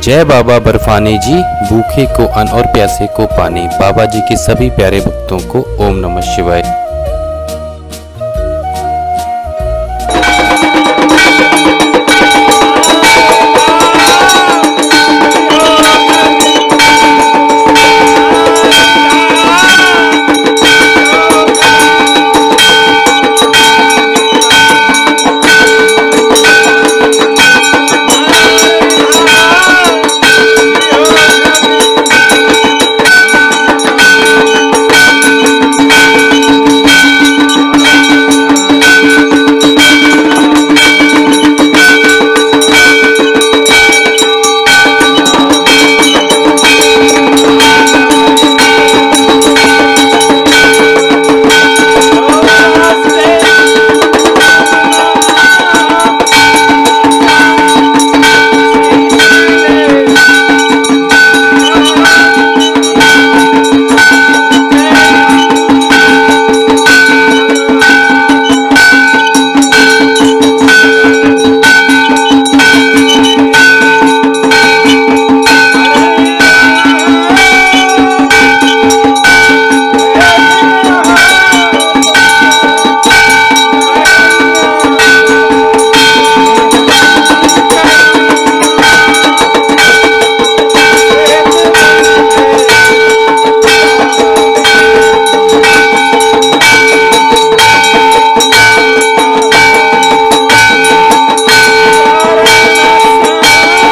जय बाबा बर्फानी जी, भूखे को अन्न और प्यासे को पानी। बाबा जी के सभी प्यारे भक्तों को ओम नमः शिवाय।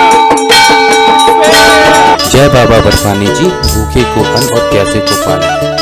जय बाबा बर्फानी जी, भूखे को अन्न और प्यासे को पानी।